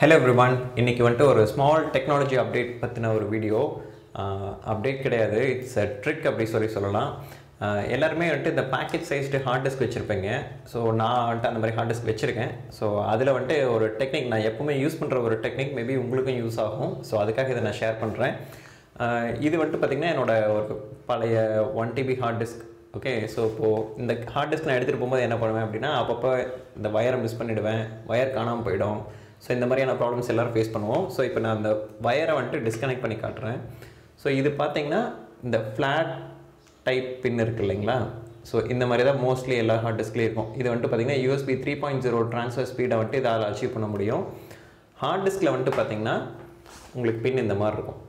Hello everyone, இன்னைக்கு வந்துட்டு ஒரு ஸ்மால் டெக்னாலஜி அப்டேட் பற்றின ஒரு வீடியோ. அப்டேட் கிடையாது, இட்ஸ் அ ட்ரிக் அப்படி சொல்லலாம். எல்லாருமே வந்துட்டு இந்த பேக்கெட் சைஸ்டு ஹார்ட் டிஸ்க் வச்சுருப்பீங்க. ஸோ நான் வந்துட்டு அந்த மாதிரி ஹார்ட் டிஸ்க் வச்சுருக்கேன். ஸோ அதில் வந்துட்டு ஒரு டெக்னிக் நான் எப்போவுமே யூஸ் பண்ணுற ஒரு டெக்னிக் மேபி உங்களுக்கும் யூஸ் ஆகும். ஸோ அதுக்காக இதை நான் ஷேர் பண்ணுறேன். இது வந்துட்டு பார்த்திங்கன்னா என்னோட ஒரு பழைய 1 TB hard disk. Okay, so இப்போது இந்த ஹார்ட் டிஸ்க் நான் எடுத்துகிட்டு போகும்போது என்ன பண்ணுவேன் அப்படின்னா, அப்பப்போ இந்த வயரை மிஸ் பண்ணிவிடுவேன், வயர் காணாமல் போயிடும். ஸோ இந்த மாதிரியான ப்ராப்ளம்ஸ் எல்லோரும் ஃபேஸ் பண்ணுவோம். ஸோ இப்போ நான் அந்த வயரை வந்துட்டு டிஸ்கனெக்ட் பண்ணி காட்டுறேன். ஸோ இது பார்த்திங்கன்னா இந்த ஃப்ளாட் டைப் பின் இருக்குது இல்லைங்களா? ஸோ இந்த மாதிரி தான் மோஸ்ட்லி எல்லா ஹார்ட் டிஸ்க்லேயும் இருக்கும். இது வந்துட்டு பார்த்திங்கன்னா USB 3.0 ட்ரான்ஸ்ஃபர் ஸ்பீடை வந்துட்டு இதால் அச்சீவ் பண்ண முடியும். ஹார்ட் டிஸ்கில் வந்துட்டு பார்த்திங்கன்னா உங்களுக்கு பின் இந்த மாதிரி இருக்கும்.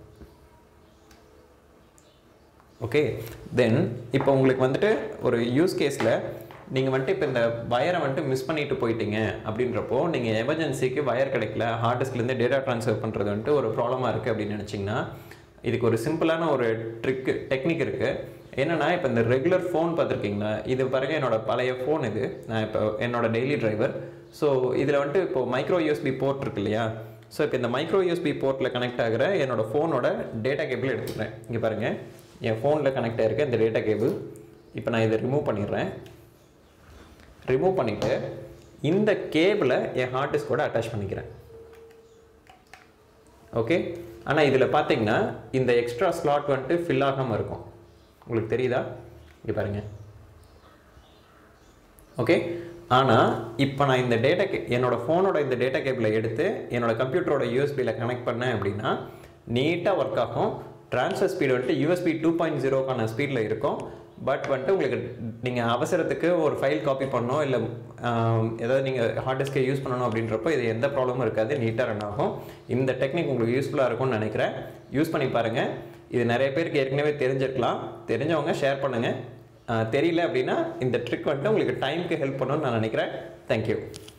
ஓகே, தென் இப்போ உங்களுக்கு வந்துட்டு ஒரு யூஸ் கேஸில் நீங்கள் வந்துட்டு இப்போ இந்த வயரை வந்துட்டு மிஸ் பண்ணிட்டு போயிட்டீங்க அப்படின்றப்போ, நீங்கள் எமர்ஜென்சிக்கு வயர் கிடைக்கல, ஹார்ட் டிஸ்க்லேருந்து டேட்டா ட்ரான்ஸ்ஃபர் பண்ணுறது வந்துட்டு ஒரு ப்ராப்ளமாக இருக்குது அப்படின்னு நினச்சிங்கன்னா, இதுக்கு ஒரு சிம்பிளான ஒரு டெக்னிக் இருக்குது. என்னென்னா, இப்போ இந்த ரெகுலர் ஃபோன் பார்த்துருக்கீங்களா? இது பாருங்கள், என்னோடய பழைய ஃபோன் இது. நான் இப்போ என்னோட டெய்லி டிரைவர். ஸோ இதில் வந்துட்டு இப்போது மைக்ரோ USB போர்ட் இருக்கு இல்லையா? ஸோ இப்போ இந்த மைக்ரோ USB போர்ட்டில் கனெக்ட் ஆகிற என்னோடய ஃபோனோட டேட்டா கேபிள் எடுத்துக்கிறேன். இங்கே பாருங்கள், என் ஃபோனில் கனெக்ட் ஆகிருக்க இந்த டேட்டா கேபிள். இப்போ நான் இதை ரிமூவ் பண்ணிடுறேன். ரிமூவ் பண்ணிவிட்டு இந்த கேபிளை என் ஹார்ட் டிஸ்கோட அட்டாச் பண்ணிக்கிறேன். ஓகே, ஆனால் இதில் பார்த்தீங்கன்னா இந்த எக்ஸ்ட்ரா ஸ்லாட் வந்துட்டு ஃபில் ஆகாமல் இருக்கும். உங்களுக்கு தெரியுதா? இங்கே பாருங்கள். ஓகே, ஆனால் இப்போ நான் இந்த என்னோடய ஃபோனோட இந்த டேட்டா கேபிளை எடுத்து என்னோடய கம்ப்யூட்டரோட யூஎஸ்பியில் கனெக்ட் பண்ணேன் அப்படின்னா நீட்டாக ஒர்க் ஆகும். ட்ரான்ஸ்ஃபர் ஸ்பீடு வந்துட்டு USB 2.0க்கான ஸ்பீடில் இருக்கும். பட் வந்துட்டு உங்களுக்கு நீங்கள் அவசரத்துக்கு ஒரு ஃபைல் காப்பி பண்ணணும், இல்லை ஏதாவது நீங்கள் ஹார்ட் டிஸ்கை யூஸ் பண்ணணும் அப்படின்றப்போ இது எந்த ப்ராப்ளமும் இருக்காது, நீட்டாக ரன் ஆகும். இந்த டெக்னிக் உங்களுக்கு யூஸ்ஃபுல்லாக இருக்கும்னு நினைக்கிறேன். யூஸ் பண்ணி பாருங்கள். இது நிறைய பேருக்கு ஏற்கனவே தெரிஞ்சிருக்கலாம். தெரிஞ்சவங்க ஷேர் பண்ணுங்கள். தெரியல அப்படின்னா இந்த ட்ரிக் வந்துட்டு உங்களுக்கு டைமுக்கு ஹெல்ப் பண்ணணும்னு நான் நினைக்கிறேன். தேங்க்யூ.